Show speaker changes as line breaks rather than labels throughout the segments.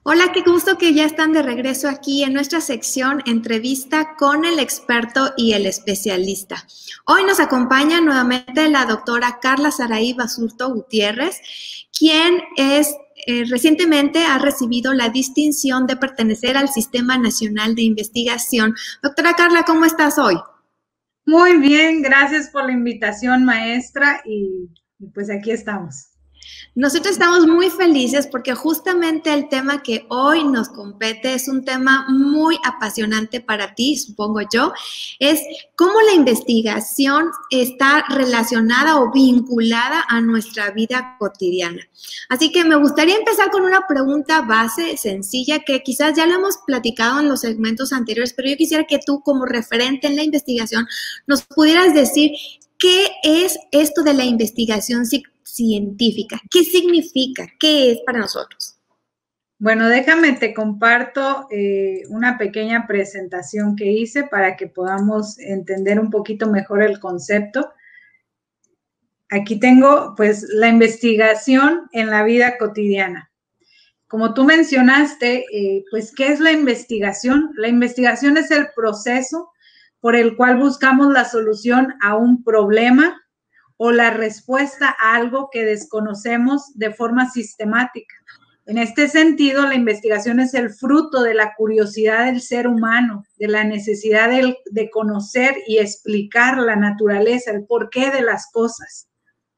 Hola, qué gusto que ya están de regreso aquí en nuestra sección Entrevista con el experto y el especialista. Hoy nos acompaña nuevamente la doctora Carla Saraí Basurto Gutiérrez, quien recientemente ha recibido la distinción de pertenecer al Sistema Nacional de Investigación. Doctora Carla, ¿cómo estás hoy?
Muy bien, gracias por la invitación, maestra, y pues aquí estamos.
Nosotros estamos muy felices porque justamente el tema que hoy nos compete es un tema muy apasionante para ti, supongo yo, es cómo la investigación está relacionada o vinculada a nuestra vida cotidiana. Así que me gustaría empezar con una pregunta base sencilla que quizás ya lo hemos platicado en los segmentos anteriores, pero yo quisiera que tú como referente en la investigación nos pudieras decir qué es esto de la investigación científica. ¿Qué significa? ¿Qué es para nosotros?
Bueno, déjame, te comparto una pequeña presentación que hice para que podamos entender un poquito mejor el concepto. Aquí tengo, pues, la investigación en la vida cotidiana. Como tú mencionaste, pues, ¿qué es la investigación? La investigación es el proceso por el cual buscamos la solución a un problema o la respuesta a algo que desconocemos de forma sistemática. En este sentido, la investigación es el fruto de la curiosidad del ser humano, de la necesidad de conocer y explicar la naturaleza, el porqué de las cosas.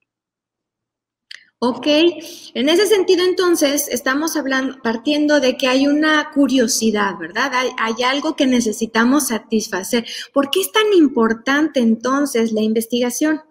Ok, en ese sentido entonces estamos partiendo de que hay una curiosidad, ¿verdad? Hay algo que necesitamos satisfacer. ¿Por qué es tan importante entonces la investigación?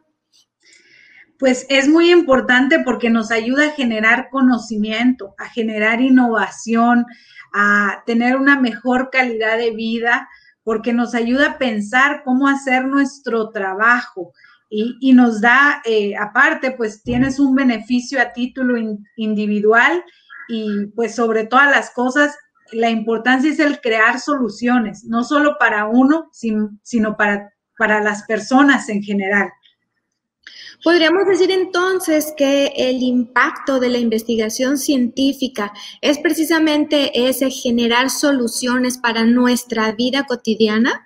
Pues es muy importante porque nos ayuda a generar conocimiento, a generar innovación, a tener una mejor calidad de vida, porque nos ayuda a pensar cómo hacer nuestro trabajo y nos da, aparte, pues tienes un beneficio a título individual y pues sobre todas las cosas, la importancia es el crear soluciones, no solo para uno, sino para las personas en general.
Podríamos decir entonces que el impacto de la investigación científica es precisamente ese generar soluciones para nuestra vida cotidiana.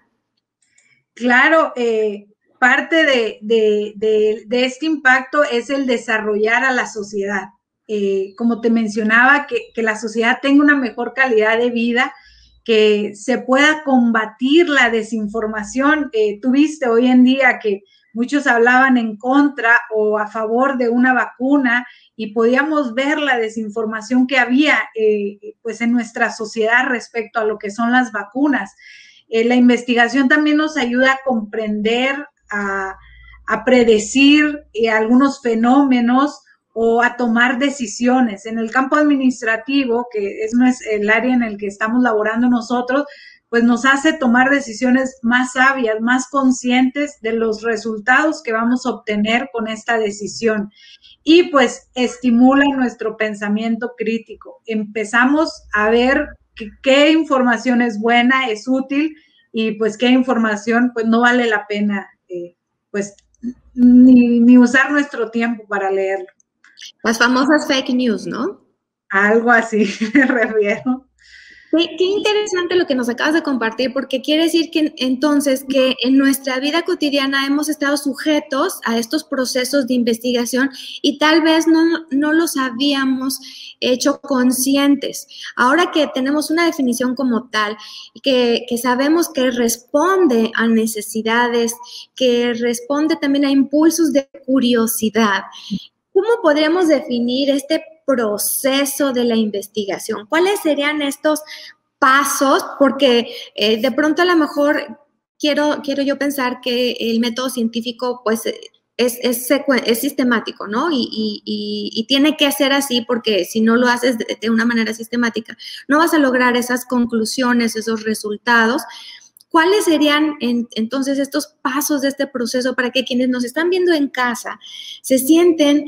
Claro, parte de este impacto es el desarrollar a la sociedad. Como te mencionaba, que la sociedad tenga una mejor calidad de vida, que se pueda combatir la desinformación. Tuviste hoy en día que muchos hablaban en contra o a favor de una vacuna y podíamos ver la desinformación que había pues en nuestra sociedad respecto a lo que son las vacunas. La investigación también nos ayuda a comprender, a predecir algunos fenómenos o a tomar decisiones. En el campo administrativo, que no es el área en el que estamos laborando nosotros, pues nos hace tomar decisiones más sabias, más conscientes de los resultados que vamos a obtener con esta decisión. Y pues estimula nuestro pensamiento crítico. Empezamos a ver qué información es buena, es útil y pues qué información pues no vale la pena pues ni usar nuestro tiempo para leerlo.
Las famosas fake news, ¿no?
Algo así me refiero.
Qué interesante lo que nos acabas de compartir, porque quiere decir que entonces que en nuestra vida cotidiana hemos estado sujetos a estos procesos de investigación y tal vez no los habíamos hecho conscientes. Ahora que tenemos una definición como tal, que sabemos que responde a necesidades, que responde también a impulsos de curiosidad, ¿cómo podríamos definir este proceso de la investigación? ¿Cuáles serían estos pasos? Porque de pronto a lo mejor quiero yo pensar que el método científico pues es sistemático, ¿no? Y tiene que ser así porque si no lo haces de una manera sistemática, no vas a lograr esas conclusiones, esos resultados. ¿Cuáles serían entonces estos pasos de este proceso para que quienes nos están viendo en casa se sienten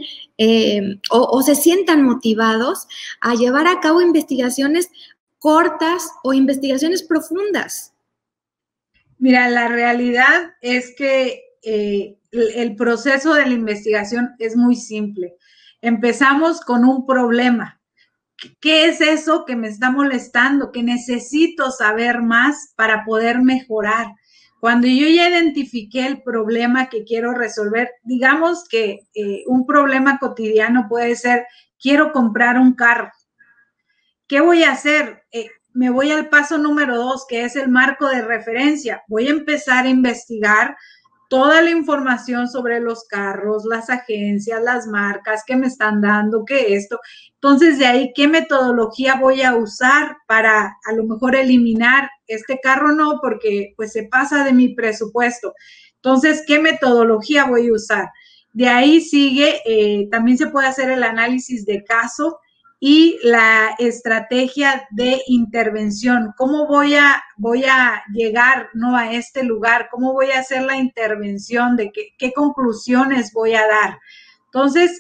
o se sientan motivados a llevar a cabo investigaciones cortas o investigaciones profundas?
Mira, la realidad es que el proceso de la investigación es muy simple. Empezamos con un problema. ¿qué es eso que me está molestando? Que necesito saber más para poder mejorar. Cuando yo ya identifiqué el problema que quiero resolver, digamos que un problema cotidiano puede ser, quiero comprar un carro. ¿Qué voy a hacer? Me voy al paso número 2, que es el marco de referencia. Voy a empezar a investigar toda la información sobre los carros, las agencias, las marcas que me están dando, que esto. Entonces, de ahí, ¿qué metodología voy a usar para a lo mejor eliminar este carro? No, porque pues se pasa de mi presupuesto. Entonces, ¿qué metodología voy a usar? De ahí sigue, también se puede hacer el análisis de caso y la estrategia de intervención. ¿Cómo voy a llegar, ¿no?, a este lugar? ¿Cómo voy a hacer la intervención? ¿De qué conclusiones voy a dar? Entonces,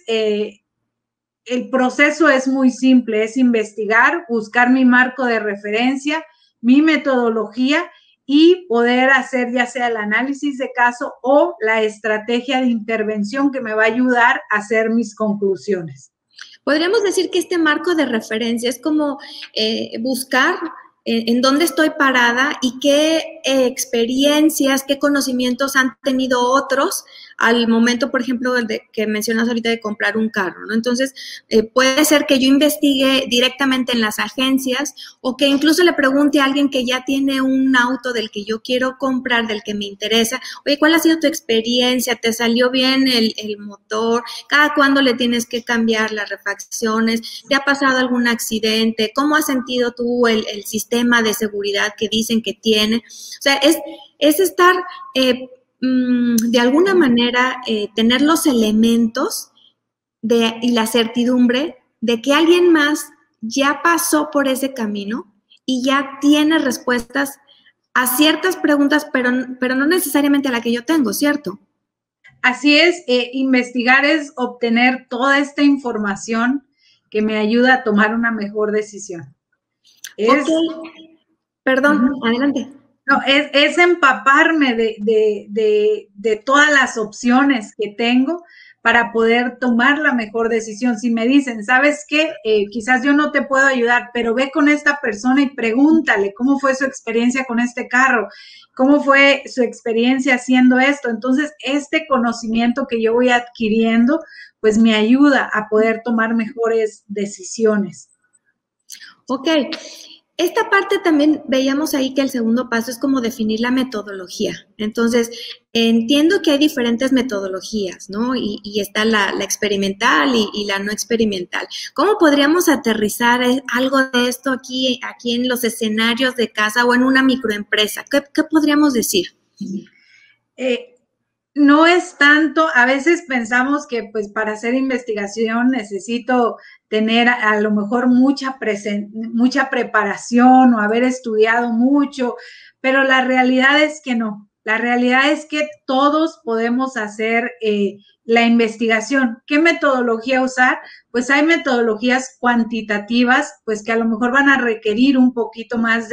el proceso es muy simple, es investigar, buscar mi marco de referencia, mi metodología y poder hacer ya sea el análisis de caso o la estrategia de intervención que me va a ayudar a hacer mis conclusiones.
Podríamos decir que este marco de referencia es como buscar en dónde estoy parada y qué experiencias, qué conocimientos han tenido otros al momento, por ejemplo, que mencionas ahorita de comprar un carro, ¿no? Entonces, puede ser que yo investigue directamente en las agencias o que incluso le pregunte a alguien que ya tiene un auto del que yo quiero comprar, del que me interesa, oye, ¿cuál ha sido tu experiencia? ¿Te salió bien el motor? ¿Cada cuándo le tienes que cambiar las refacciones? ¿Te ha pasado algún accidente? ¿Cómo has sentido tú el sistema de seguridad que dicen que tiene? O sea, es estar de alguna manera tener los elementos y la certidumbre de que alguien más ya pasó por ese camino y ya tiene respuestas a ciertas preguntas, pero no necesariamente a la que yo tengo, ¿cierto?
Así es, investigar es obtener toda esta información que me ayuda a tomar una mejor decisión.
Ok, perdón, adelante.
No, es empaparme de todas las opciones que tengo para poder tomar la mejor decisión. Si me dicen, ¿sabes qué? Quizás yo no te puedo ayudar, pero ve con esta persona y pregúntale cómo fue su experiencia con este carro, cómo fue su experiencia haciendo esto. Entonces, este conocimiento que yo voy adquiriendo, pues me ayuda a poder tomar mejores decisiones.
Ok. Esta parte también veíamos ahí que el segundo paso es como definir la metodología. Entonces, entiendo que hay diferentes metodologías, ¿no? Y está la experimental y la no experimental. ¿Cómo podríamos aterrizar algo de esto aquí en los escenarios de casa o en una microempresa? ¿Qué podríamos decir?
No es tanto, a veces pensamos que pues para hacer investigación necesito tener a lo mejor mucha preparación o haber estudiado mucho, pero la realidad es que no. La realidad es que todos podemos hacer la investigación. ¿Qué metodología usar? Pues hay metodologías cuantitativas, pues que a lo mejor van a requerir un poquito más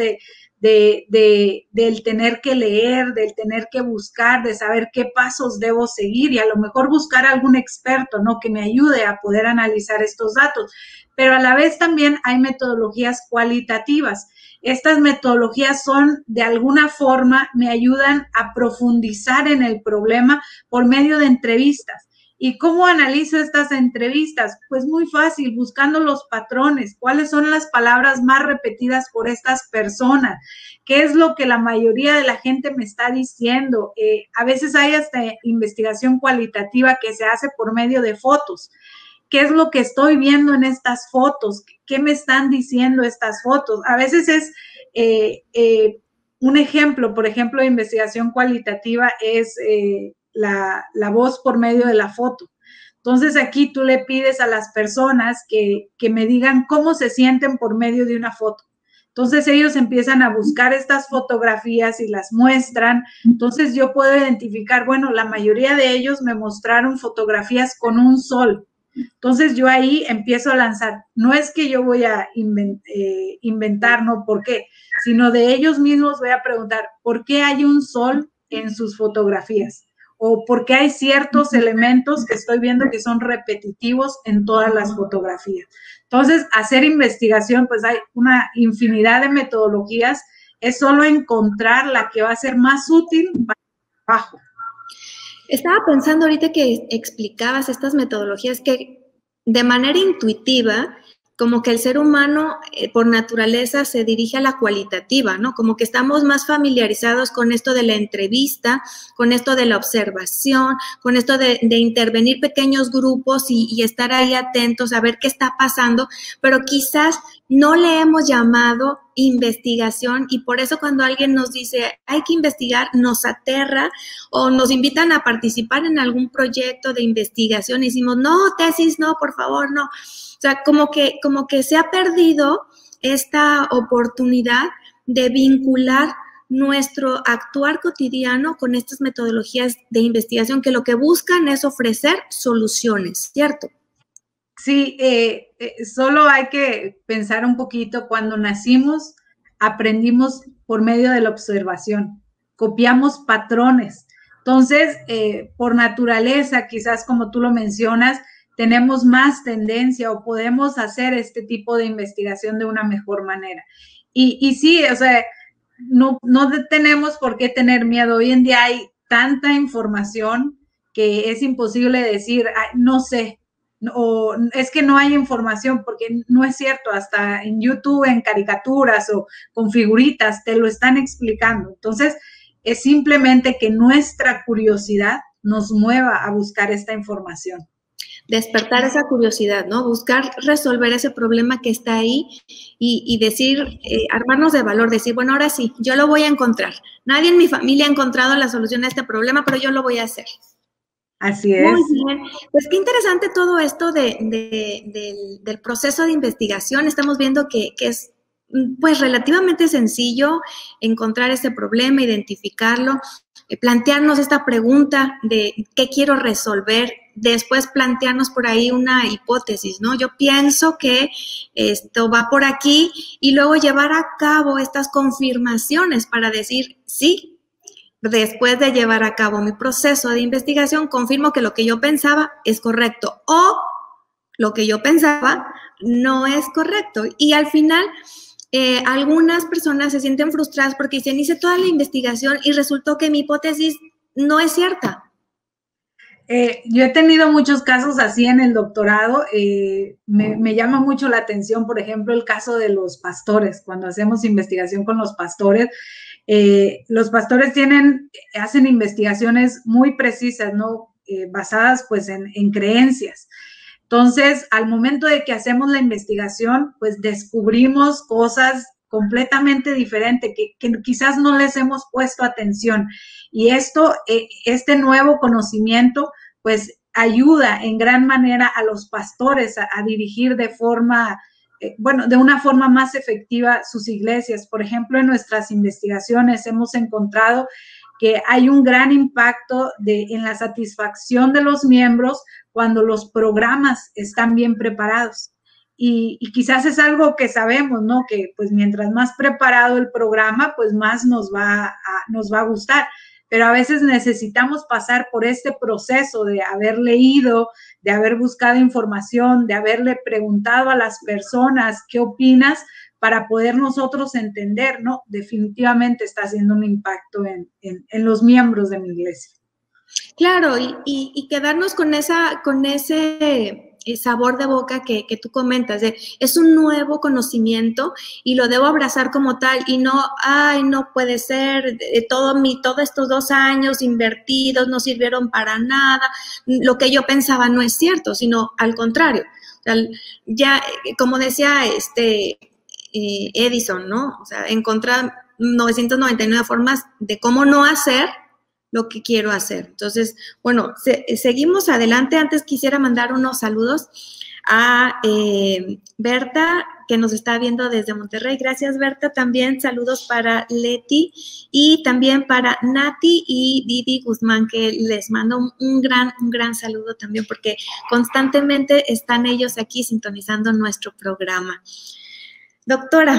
del tener que leer, del tener que buscar, de saber qué pasos debo seguir y a lo mejor buscar algún experto, ¿no?, que me ayude a poder analizar estos datos. Pero a la vez también hay metodologías cualitativas. Estas metodologías son, de alguna forma, me ayudan a profundizar en el problema por medio de entrevistas. ¿Y cómo analizo estas entrevistas? Pues muy fácil, buscando los patrones, cuáles son las palabras más repetidas por estas personas, qué es lo que la mayoría de la gente me está diciendo. A veces hay hasta investigación cualitativa que se hace por medio de fotos. ¿Qué es lo que estoy viendo en estas fotos? ¿Qué me están diciendo estas fotos? A veces es un ejemplo, por ejemplo, de investigación cualitativa es la voz por medio de la foto. Entonces aquí tú le pides a las personas que me digan cómo se sienten por medio de una foto. Entonces ellos empiezan a buscar estas fotografías y las muestran. Entonces yo puedo identificar, bueno, la mayoría de ellos me mostraron fotografías con un sol. Entonces yo ahí empiezo a lanzar. No es que yo voy a inventar, ¿no? ¿Por qué? Sino de ellos mismos voy a preguntar, ¿por qué hay un sol en sus fotografías? o por qué hay ciertos elementos que estoy viendo que son repetitivos en todas las fotografías. Entonces, hacer investigación, pues hay una infinidad de metodologías, es solo encontrar la que va a ser más útil para el trabajo.
Estaba pensando ahorita que explicabas estas metodologías que de manera intuitiva, como que el ser humano por naturaleza se dirige a la cualitativa, ¿no? Como que estamos más familiarizados con esto de la entrevista, con esto de la observación, con esto de intervenir pequeños grupos y estar ahí atentos a ver qué está pasando, pero quizás no le hemos llamado investigación y por eso cuando alguien nos dice hay que investigar, nos aterra o nos invitan a participar en algún proyecto de investigación y decimos, no, tesis, no, por favor, no. O sea, como que se ha perdido esta oportunidad de vincular nuestro actuar cotidiano con estas metodologías de investigación que lo que buscan es ofrecer soluciones, ¿cierto?
Sí, solo hay que pensar un poquito, cuando nacimos aprendimos por medio de la observación, copiamos patrones. Entonces, por naturaleza, quizás como tú lo mencionas, tenemos más tendencia o podemos hacer este tipo de investigación de una mejor manera. Y sí, o sea, no tenemos por qué tener miedo. Hoy en día hay tanta información que es imposible decir, no sé, o es que no hay información, porque no es cierto, hasta en YouTube, en caricaturas o con figuritas, te lo están explicando. Entonces, es simplemente que nuestra curiosidad nos mueva a buscar esta información.
Despertar esa curiosidad, ¿no? Buscar resolver ese problema que está ahí y decir, armarnos de valor, decir, bueno, ahora sí, yo lo voy a encontrar. Nadie en mi familia ha encontrado la solución a este problema, pero yo lo voy a hacer.
Así es.
Muy bien. Pues qué interesante todo esto del proceso de investigación. Estamos viendo que es pues relativamente sencillo encontrar ese problema, identificarlo, plantearnos esta pregunta de qué quiero resolver, después plantearnos por ahí una hipótesis, ¿no? Yo pienso que esto va por aquí y luego llevar a cabo estas confirmaciones para decir sí. Después de llevar a cabo mi proceso de investigación, confirmo que lo que yo pensaba es correcto o lo que yo pensaba no es correcto. Y al final, algunas personas se sienten frustradas porque dicen, hice toda la investigación y resultó que mi hipótesis no es cierta.
Yo he tenido muchos casos así en el doctorado. Me llama mucho la atención, por ejemplo, el caso de los pastores. Cuando hacemos investigación con los pastores hacen investigaciones muy precisas, ¿no? Basadas pues en creencias. Entonces, al momento de que hacemos la investigación, pues descubrimos cosas completamente diferentes que quizás no les hemos puesto atención. Y este nuevo conocimiento, pues ayuda en gran manera a los pastores a dirigir de una forma más efectiva sus iglesias. Por ejemplo, en nuestras investigaciones hemos encontrado que hay un gran impacto en la satisfacción de los miembros cuando los programas están bien preparados. Y quizás es algo que sabemos, ¿no? Que pues mientras más preparado el programa, pues más nos va a gustar. Pero a veces necesitamos pasar por este proceso de haber leído, de haber buscado información, de haberle preguntado a las personas qué opinas, para poder nosotros entender, ¿no? Definitivamente está haciendo un impacto en los miembros de mi iglesia.
Claro, y quedarnos con ese sabor de boca que tú comentas, es un nuevo conocimiento y lo debo abrazar como tal y no puede ser, todos estos 2 años invertidos no sirvieron para nada, lo que yo pensaba no es cierto, sino al contrario. O sea, ya, como decía Edison, ¿no? O sea, encontrar 999 formas de cómo no hacer lo que quiero hacer. Entonces, bueno, seguimos adelante. Antes quisiera mandar unos saludos a Berta, que nos está viendo desde Monterrey. Gracias, Berta. También saludos para Leti y también para Nati y Didi Guzmán, que les mando un gran saludo también, porque constantemente están ellos aquí sintonizando nuestro programa. Doctora,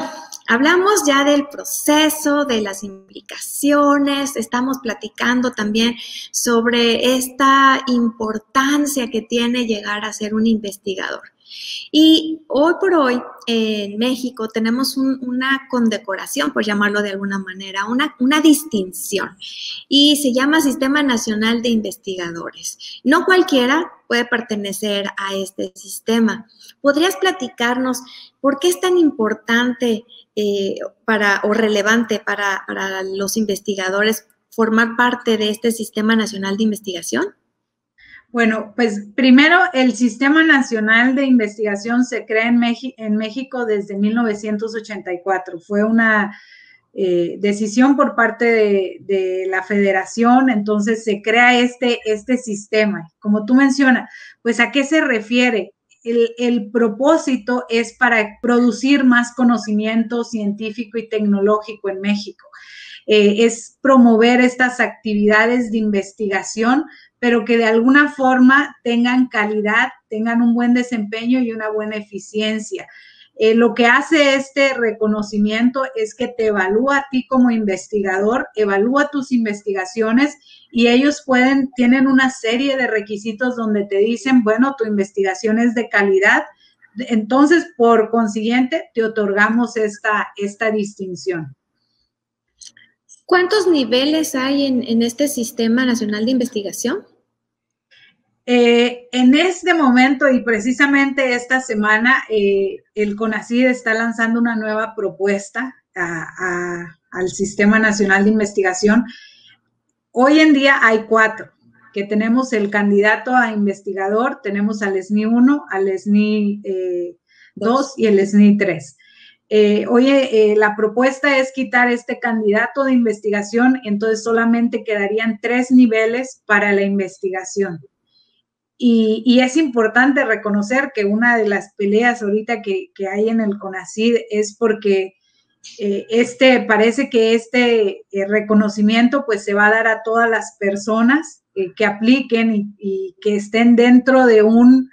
hablamos ya del proceso, de las implicaciones, estamos platicando también sobre esta importancia que tiene llegar a ser un investigador. Y hoy por hoy en México tenemos una condecoración, por llamarlo de alguna manera, una distinción, y se llama Sistema Nacional de Investigadores. No cualquiera puede pertenecer a este sistema. ¿Podrías platicarnos por qué es tan importante o relevante para los investigadores formar parte de este Sistema Nacional de Investigación?
Bueno, pues primero el Sistema Nacional de Investigación se crea en México desde 1984. Fue una decisión por parte de la federación, entonces se crea este sistema. Como tú mencionas, pues ¿a qué se refiere? El propósito es para producir más conocimiento científico y tecnológico en México. Es promover estas actividades de investigación, pero que de alguna forma tengan calidad, tengan un buen desempeño y una buena eficiencia. Lo que hace este reconocimiento es que te evalúa a ti como investigador, evalúa tus investigaciones y ellos tienen una serie de requisitos donde te dicen, bueno, tu investigación es de calidad, entonces por consiguiente te otorgamos esta distinción.
¿Cuántos niveles hay en este Sistema Nacional de Investigación?
En este momento y precisamente esta semana, el CONACYT está lanzando una nueva propuesta al Sistema Nacional de Investigación. Hoy en día hay 4, que tenemos el candidato a investigador, tenemos al SNI 1, al SNI 2 y el SNI 3. La propuesta es quitar este candidato de investigación, entonces solamente quedarían 3 niveles para la investigación. Y es importante reconocer que una de las peleas ahorita que hay en el CONACYT es porque parece que este reconocimiento pues se va a dar a todas las personas que apliquen y que estén dentro de un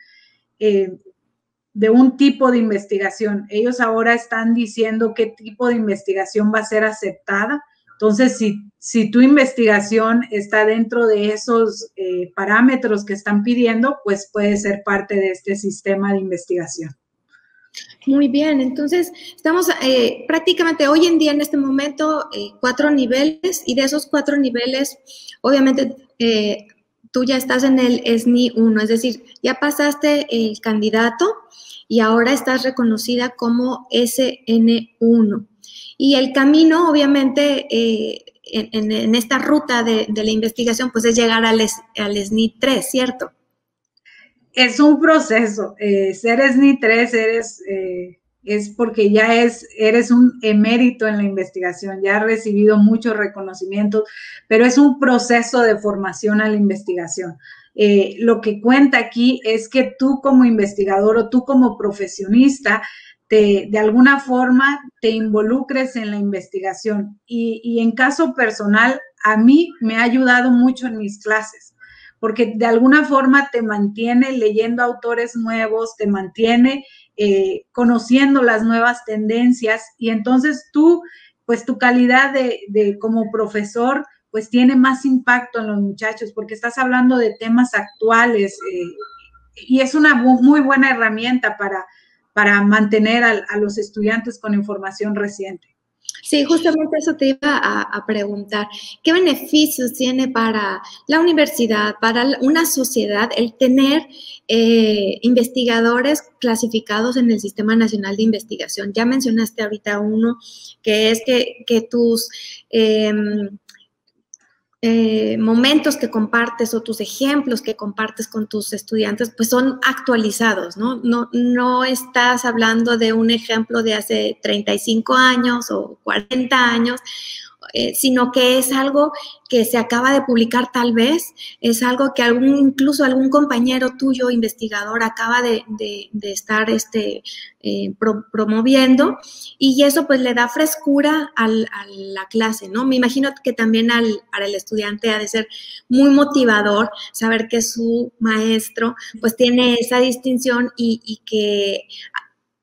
tipo de investigación. Ellos ahora están diciendo qué tipo de investigación va a ser aceptada. Entonces, si tu investigación está dentro de esos parámetros que están pidiendo, pues puede ser parte de este sistema de investigación.
Muy bien, entonces estamos prácticamente hoy en día en este momento 4 niveles y de esos 4 niveles, obviamente tú ya estás en el SNI 1, es decir, ya pasaste el candidato y ahora estás reconocida como SN1. Y el camino, obviamente, en esta ruta de la investigación, pues es llegar al SNI 3, ¿cierto?
Es un proceso. Ser SNI 3 es porque ya eres un emérito en la investigación, ya has recibido muchos reconocimientos, pero es un proceso de formación a la investigación. Lo que cuenta aquí es que tú como investigador o tú como profesionista de alguna forma te involucres en la investigación. Y en caso personal, a mí me ha ayudado mucho en mis clases, porque de alguna forma te mantiene leyendo autores nuevos, te mantiene conociendo las nuevas tendencias y entonces tú, pues tu calidad de como profesor, pues tiene más impacto en los muchachos porque estás hablando de temas actuales y es una muy buena herramienta para mantener a los estudiantes con información reciente.
Sí, justamente eso te iba a preguntar. ¿Qué beneficios tiene para la universidad, para una sociedad, el tener investigadores clasificados en el Sistema Nacional de Investigación? Ya mencionaste ahorita uno, que es que tus momentos que compartes o tus ejemplos que compartes con tus estudiantes, pues son actualizados, ¿no? No estás hablando de un ejemplo de hace 35 años o 40 años, sino que es algo que se acaba de publicar tal vez, es algo que incluso algún compañero tuyo investigador acaba de estar promoviendo y eso pues le da frescura a la clase, ¿no? Me imagino que también para el estudiante ha de ser muy motivador saber que su maestro pues tiene esa distinción y que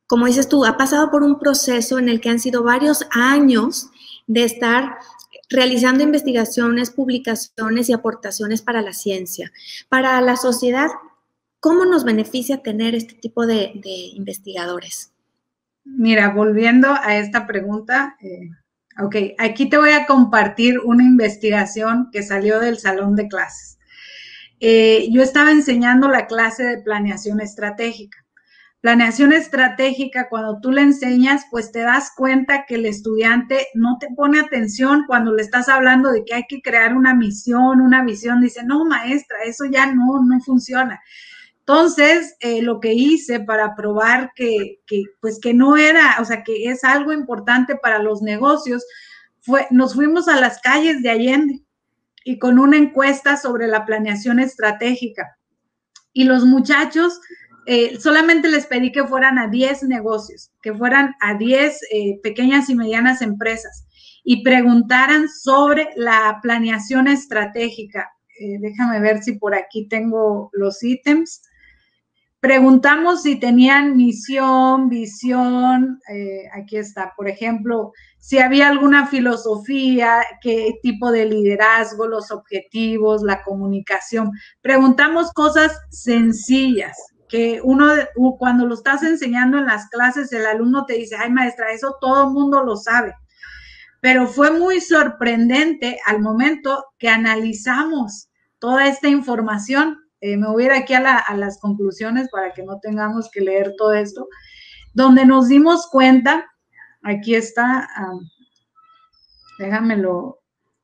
como dices tú, ha pasado por un proceso en el que han sido varios años de estar realizando investigaciones, publicaciones y aportaciones para la ciencia. Para la sociedad, ¿cómo nos beneficia tener este tipo de investigadores?
Mira, volviendo a esta pregunta, ok, aquí te voy a compartir una investigación que salió del salón de clases. Yo estaba enseñando la clase de planeación estratégica. Planeación estratégica, cuando tú le enseñas, pues te das cuenta que el estudiante no te pone atención cuando le estás hablando de que hay que crear una misión, una visión. Dice, no, maestra, eso ya no funciona. Entonces, lo que hice para probar que no era, o sea, que es algo importante para los negocios, nos fuimos a las calles de Allende y con una encuesta sobre la planeación estratégica. Y los muchachos, solamente les pedí que fueran a 10 negocios, que fueran a 10 pequeñas y medianas empresas y preguntaran sobre la planeación estratégica. Déjame ver si por aquí tengo los ítems. Preguntamos si tenían misión, visión, aquí está, por ejemplo, si había alguna filosofía, qué tipo de liderazgo, los objetivos, la comunicación. Preguntamos cosas sencillas, que cuando lo estás enseñando en las clases, el alumno te dice, ay maestra, eso todo el mundo lo sabe. Pero fue muy sorprendente al momento que analizamos toda esta información. Me voy a ir aquí a las conclusiones para que no tengamos que leer todo esto, donde nos dimos cuenta, aquí está, déjamelo.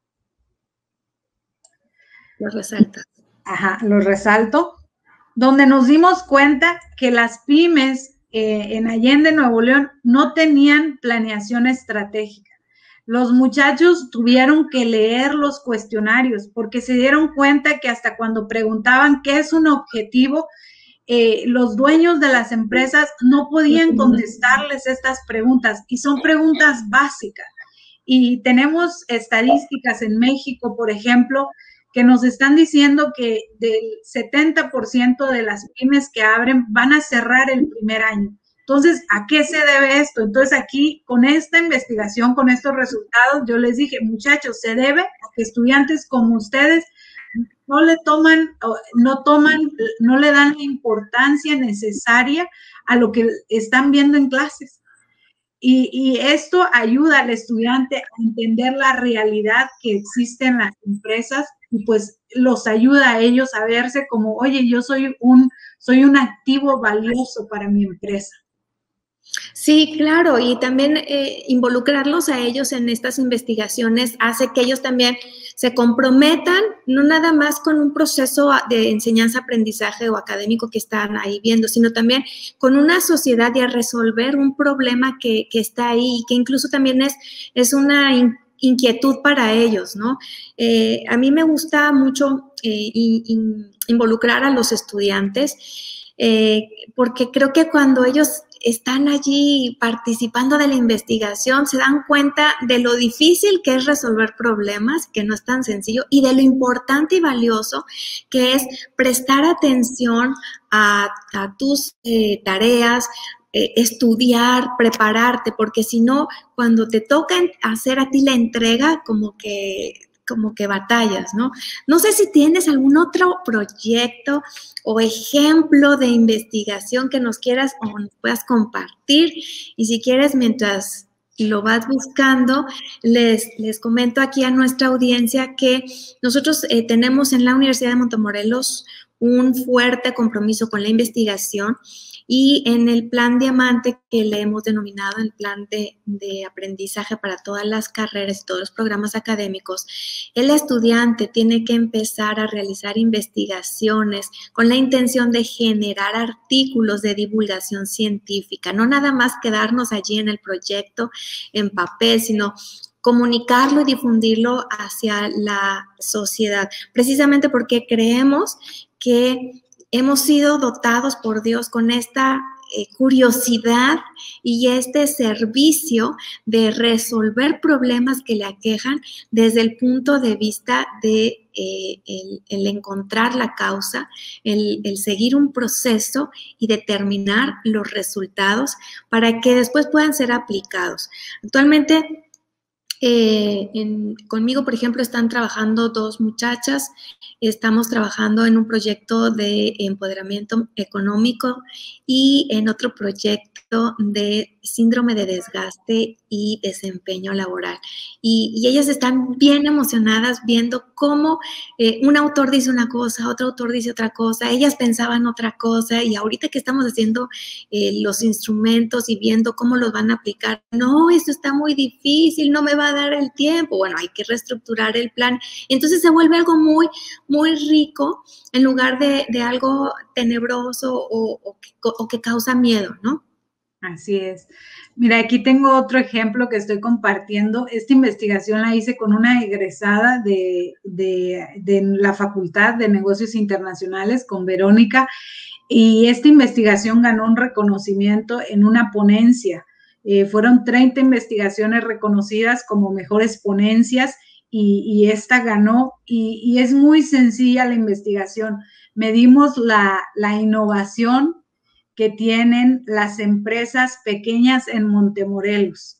Lo resaltas.
Ajá, lo resalto, donde nos dimos cuenta que las pymes en Allende, Nuevo León, no tenían planeación estratégica. Los muchachos tuvieron que leer los cuestionarios porque se dieron cuenta que hasta cuando preguntaban qué es un objetivo, los dueños de las empresas no podían contestarles estas preguntas y son preguntas básicas. Y tenemos estadísticas en México, por ejemplo, que nos están diciendo que del 70% de las pymes que abren van a cerrar el primer año. Entonces, ¿a qué se debe esto? Entonces, aquí, con esta investigación, con estos resultados, yo les dije, muchachos, se debe a que estudiantes como ustedes no le dan la importancia necesaria a lo que están viendo en clases. Y esto ayuda al estudiante a entender la realidad que existe en las empresas y pues los ayuda a ellos a verse como, oye, yo soy un activo valioso para mi empresa.
Sí, claro, y también involucrarlos a ellos en estas investigaciones hace que ellos también se comprometan, no nada más con un proceso de enseñanza-aprendizaje o académico que están ahí viendo, sino también con una sociedad y a resolver un problema que está ahí y que incluso también es una inquietud para ellos, ¿no? A mí me gusta mucho involucrar a los estudiantes porque creo que cuando ellos están allí participando de la investigación, se dan cuenta de lo difícil que es resolver problemas, que no es tan sencillo, y de lo importante y valioso que es prestar atención a tus tareas, estudiar, prepararte, porque si no, cuando te toca hacer a ti la entrega, como que batallas, ¿no? No sé si tienes algún otro proyecto o ejemplo de investigación que nos quieras o nos puedas compartir. Y si quieres, mientras lo vas buscando, les comento aquí a nuestra audiencia que nosotros tenemos en la Universidad de Montemorelos un fuerte compromiso con la investigación y en el plan Diamante, que le hemos denominado el plan de aprendizaje para todas las carreras y todos los programas académicos, el estudiante tiene que empezar a realizar investigaciones con la intención de generar artículos de divulgación científica, no nada más quedarnos allí en el proyecto en papel, sino comunicarlo y difundirlo hacia la sociedad, precisamente porque creemos que hemos sido dotados por Dios con esta curiosidad y este servicio de resolver problemas que le aquejan desde el punto de vista de el encontrar la causa, el seguir un proceso y determinar los resultados para que después puedan ser aplicados. Actualmente, conmigo, por ejemplo, están trabajando 2 muchachas. Estamos trabajando en un proyecto de empoderamiento económico y en otro proyecto de síndrome de desgaste y desempeño laboral. Y ellas están bien emocionadas viendo cómo un autor dice una cosa, otro autor dice otra cosa, ellas pensaban otra cosa, y ahorita que estamos haciendo los instrumentos y viendo cómo los van a aplicar, no, esto está muy difícil, no me va a dar el tiempo, bueno, hay que reestructurar el plan. Entonces se vuelve algo muy, muy rico en lugar de algo tenebroso o que causa miedo, ¿no?
Así es. Mira, aquí tengo otro ejemplo que estoy compartiendo. Esta investigación la hice con una egresada de la Facultad de Negocios Internacionales, con Verónica, y esta investigación ganó un reconocimiento en una ponencia. Fueron 30 investigaciones reconocidas como mejores ponencias y esta ganó, y es muy sencilla la investigación. Medimos la innovación que tienen las empresas pequeñas en Montemorelos.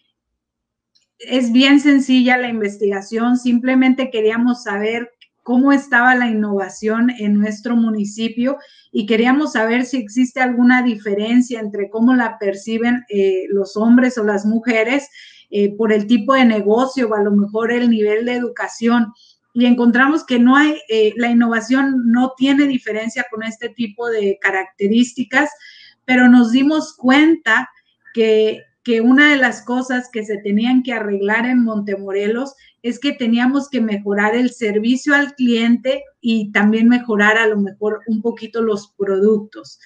Es bien sencilla la investigación, simplemente queríamos saber cómo estaba la innovación en nuestro municipio y queríamos saber si existe alguna diferencia entre cómo la perciben los hombres o las mujeres por el tipo de negocio o a lo mejor el nivel de educación. Y encontramos que no hay, la innovación no tiene diferencia con este tipo de características, pero nos dimos cuenta que una de las cosas que se tenían que arreglar en Montemorelos es que teníamos que mejorar el servicio al cliente y también mejorar a lo mejor un poquito los productos.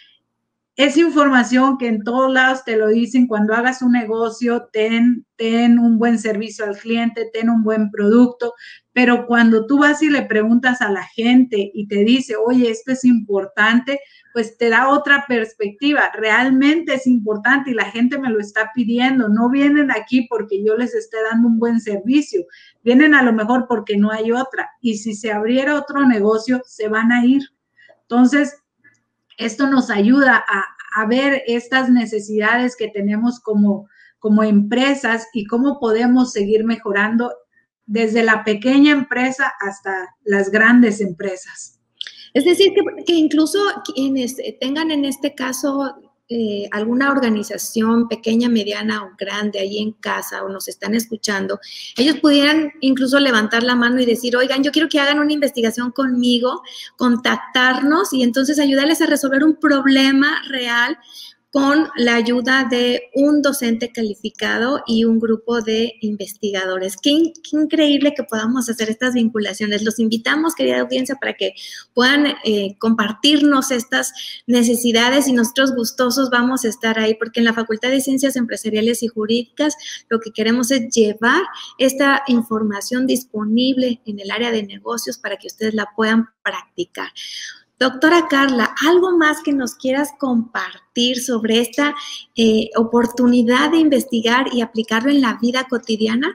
Es información que en todos lados te lo dicen: cuando hagas un negocio, ten un buen servicio al cliente, ten un buen producto, pero cuando tú vas y le preguntas a la gente y te dice, oye, esto es importante, pues te da otra perspectiva. Realmente es importante y la gente me lo está pidiendo. No vienen aquí porque yo les esté dando un buen servicio, vienen a lo mejor porque no hay otra, y si se abriera otro negocio, se van a ir. Entonces, esto nos ayuda a ver estas necesidades que tenemos como empresas y cómo podemos seguir mejorando desde la pequeña empresa hasta las grandes empresas.
Es decir, que incluso quienes tengan en este caso alguna organización pequeña, mediana o grande ahí en casa o nos están escuchando, ellos pudieran incluso levantar la mano y decir, oigan, yo quiero que hagan una investigación conmigo, contactarnos y entonces ayudarles a resolver un problema real con la ayuda de un docente calificado y un grupo de investigadores. Qué increíble que podamos hacer estas vinculaciones. Los invitamos, querida audiencia, para que puedan compartirnos estas necesidades y nosotros gustosos vamos a estar ahí, porque en la Facultad de Ciencias Empresariales y Jurídicas lo que queremos es llevar esta información disponible en el área de negocios para que ustedes la puedan practicar. Doctora Carla, ¿algo más que nos quieras compartir sobre esta oportunidad de investigar y aplicarlo en la vida cotidiana?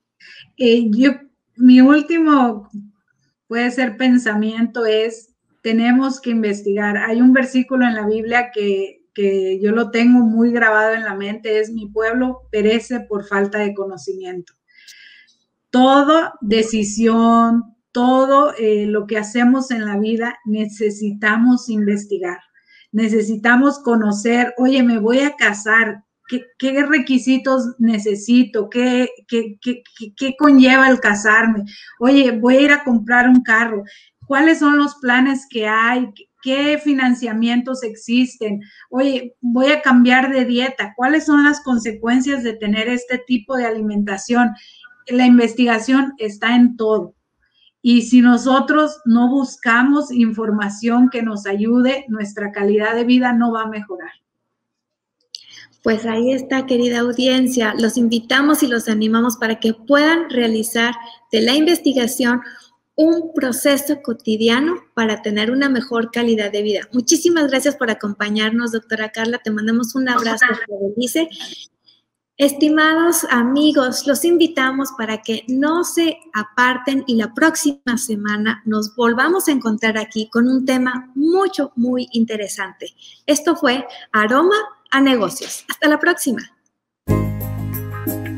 Mi último, puede ser pensamiento, es, tenemos que investigar. Hay un versículo en la Biblia que yo lo tengo muy grabado en la mente, es: mi pueblo perece por falta de conocimiento. Toda decisión, todo lo que hacemos en la vida, necesitamos investigar, necesitamos conocer. Oye, me voy a casar, ¿qué requisitos necesito? ¿Qué conlleva el casarme? Oye, voy a ir a comprar un carro, ¿cuáles son los planes que hay? ¿Qué financiamientos existen? Oye, voy a cambiar de dieta, ¿cuáles son las consecuencias de tener este tipo de alimentación? La investigación está en todo. Y si nosotros no buscamos información que nos ayude, nuestra calidad de vida no va a mejorar.
Pues ahí está, querida audiencia. Los invitamos y los animamos para que puedan realizar de la investigación un proceso cotidiano para tener una mejor calidad de vida. Muchísimas gracias por acompañarnos, doctora Carla. Te mandamos un abrazo, Berenice. Estimados amigos, los invitamos para que no se aparten y la próxima semana nos volvamos a encontrar aquí con un tema muy interesante. Esto fue Aroma a Negocios. Hasta la próxima.